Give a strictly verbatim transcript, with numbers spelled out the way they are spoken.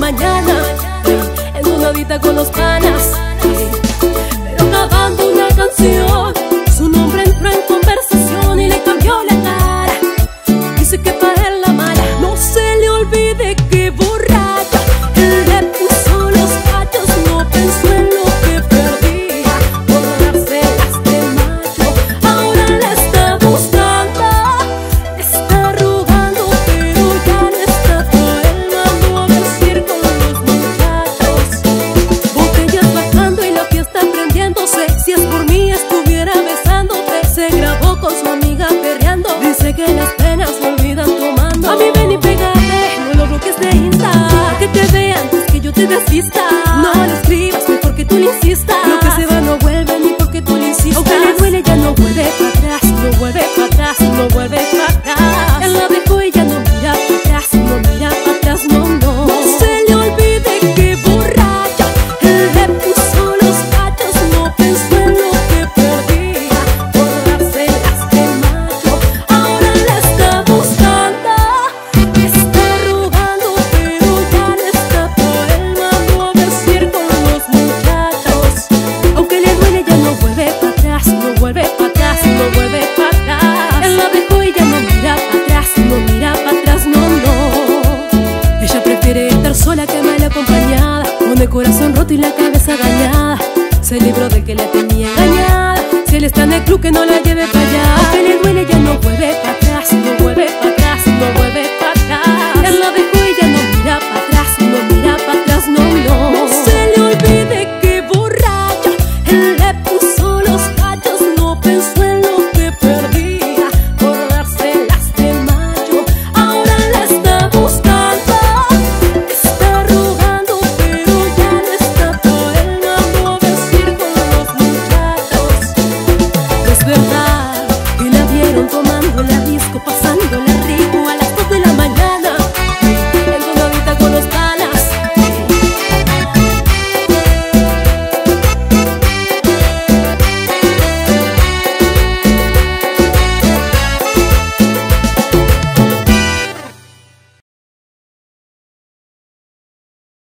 mañana, en una horita con los panas, pero acabando una canción, su nombre entró en conversación y le cambió la cara. Dice que para él la mala no se le olvide que borracha él le puso los cachos, no pensó en lo que perdía por dárselas de macho. Ahora le está buscando, está rogando, pero ya no está. Él mandó a vestir con los muchachos, botellas bajando y la fiesta prendiéndose. Si es por mí estuviera besándote. Se grabó con su amiga perreando, dice que las penas se olvidan tomando. A mí ven y pégate, no lo bloques de Insta, que te vea antes que yo te desvista. No le escribas mejor que tú le insistas, lo que se va no vuelve ni porque tú le insistas. Aunque le duele ya no vuelve para atrás, no vuelve para atrás, no vuelve para atrás. Él la dejó y ya no mira para atrás, no mira para atrás, no, no. No se le olvide que borracha él le puso los cachos, no pensó en lo que perdía por dárselas de macho. Ahora le está buscando, está rogando, pero ya no está. Por él mandó a vestir con los muchachos. Aunque le duele ya no vuelve para atrás, no vuelve para atrás, no vuelve para atrás. Él la dejó y ya no mira para atrás, no mira para atrás, no, no. Ella prefiere estar sola que mal acompañada, con el corazón roto y la cabeza dañada. Se libró de que la tenía engañada. Si él está en el club, que no la lleve para